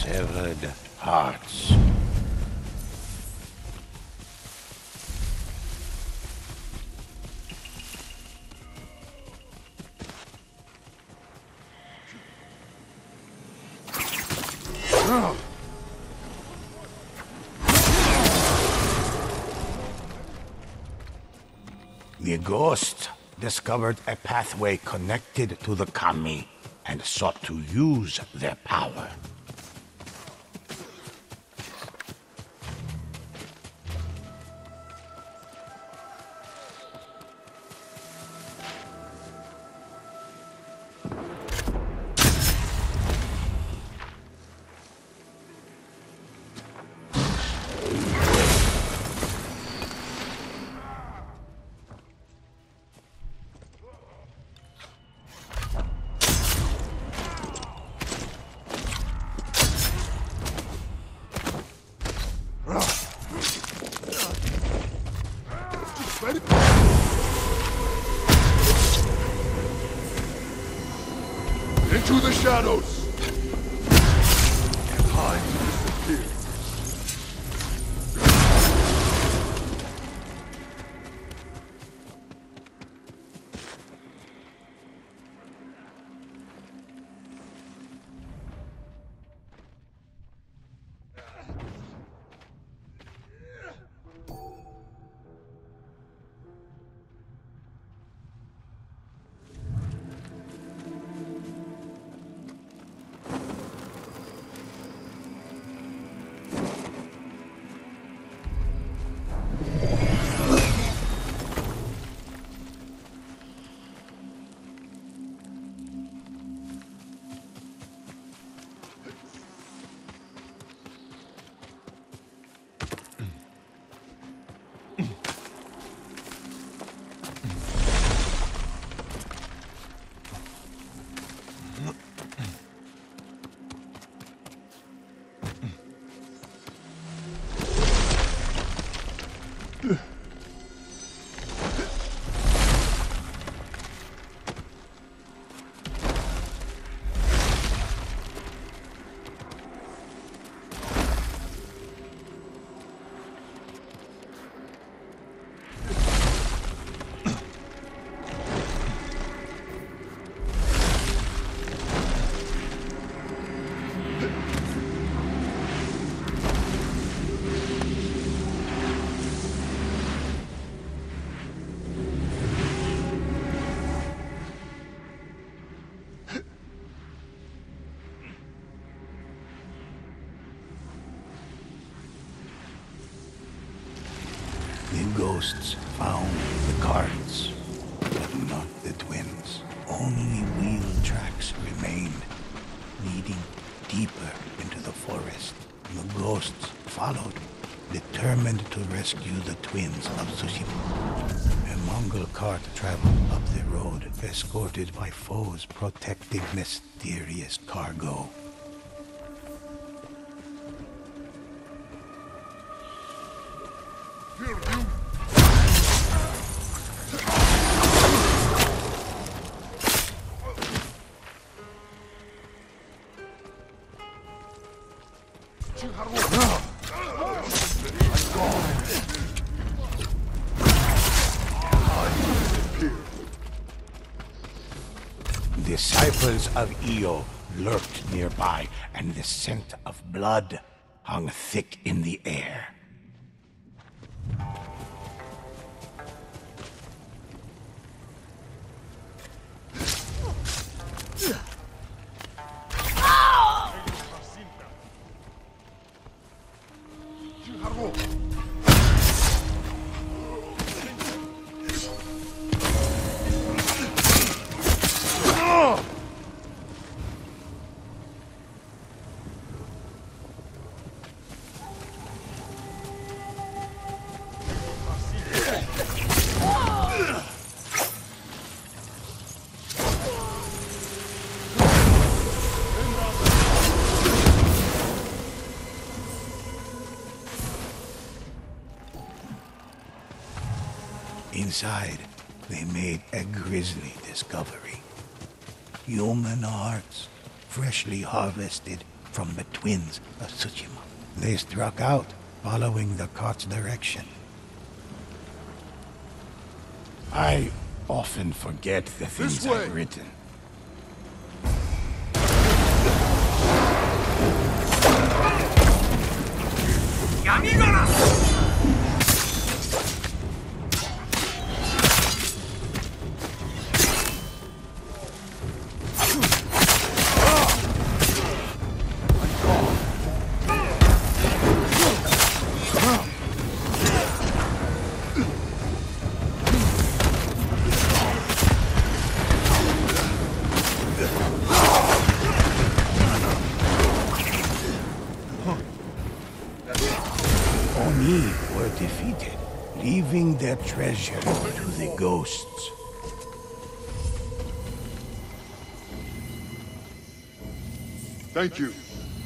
Severed hearts. The ghost discovered a pathway connected to the Kami and sought to use their power. Into the shadows! Time to disappear. The ghosts found the carts, but not the twins. Only wheel tracks remained, leading deeper into the forest. The ghosts followed, determined to rescue the twins of Tsushima. A Mongol cart traveled up the road, escorted by foes protecting mysterious cargo. Disciples of Io lurked nearby, and the scent of blood hung thick in the air. Inside, they made a grisly discovery. Human hearts, freshly harvested, from the twins of Tsushima. They struck out, following the cart's direction. I often forget the things I've written. Oni were defeated, leaving their treasure to the ghosts. Thank you.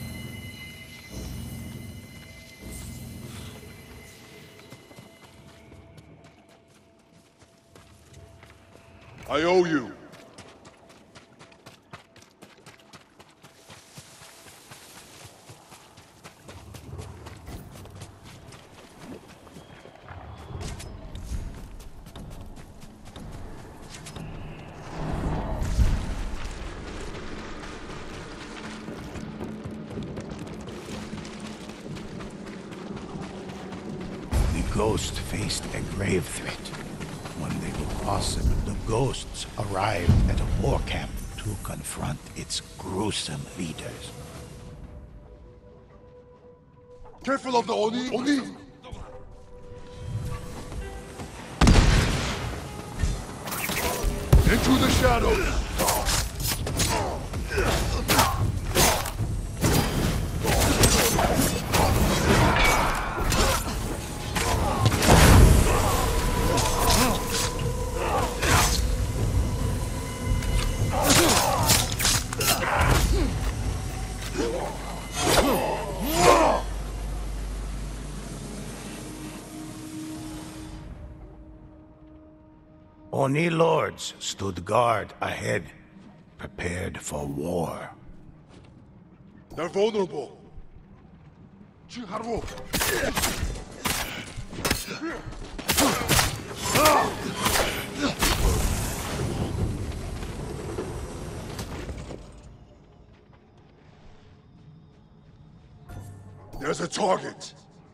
I owe you. The ghost faced a grave threat. When they were awesome, the ghosts arrived at a war camp to confront its gruesome leaders. Careful of the Oni! Oni! Into the shadows! Oni lords stood guard ahead, prepared for war. They're vulnerable. Chiharu! There's a target.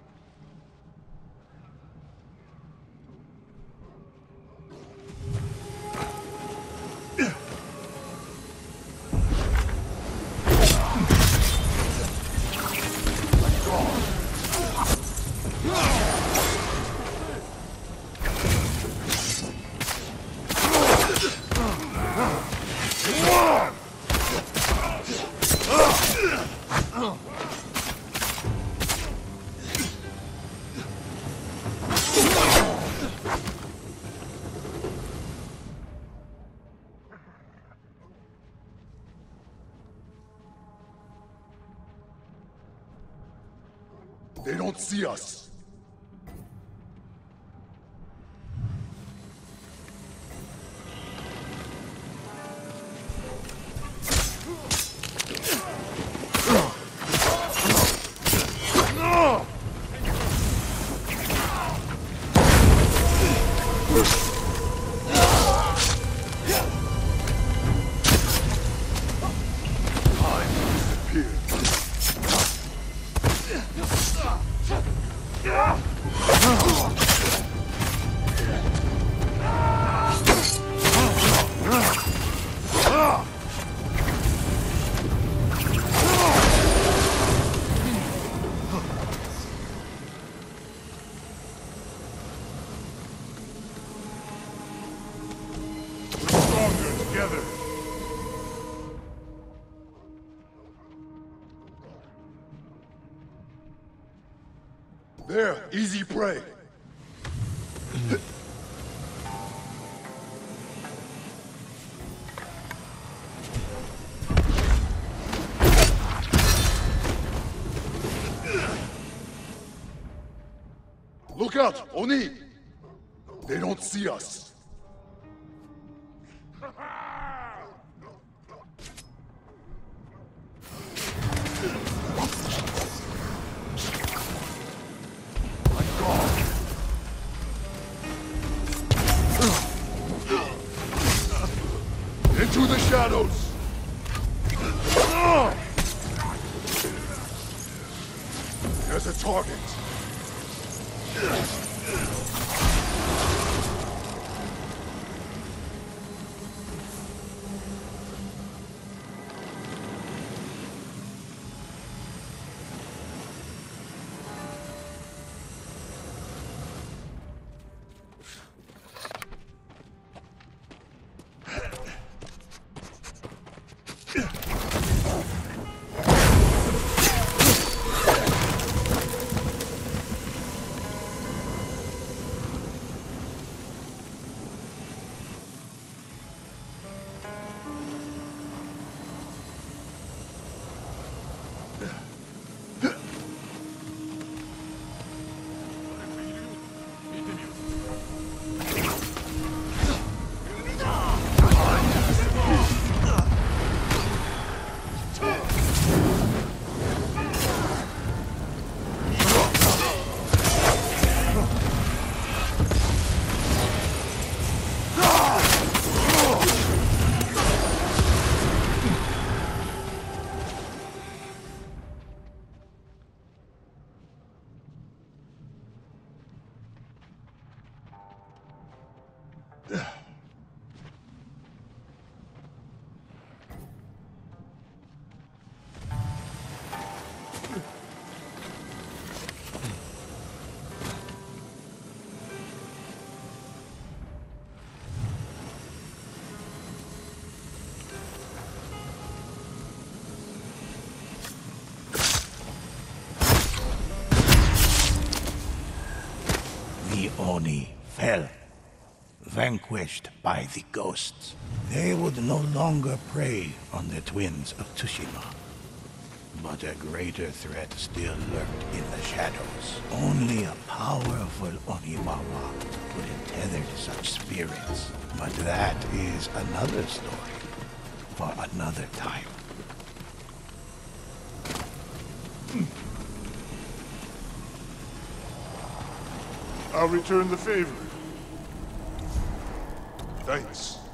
They don't see us. Together. There, easy prey. Look out, Oni! They don't see us. shadows! There's a target. The Oni fell, vanquished by the ghosts. They would no longer prey on the twins of Tsushima. But a greater threat still lurked in the shadows. Only a powerful Oniwawa could tether such spirits. But that is another story for another time. I'll return the favor. Thanks.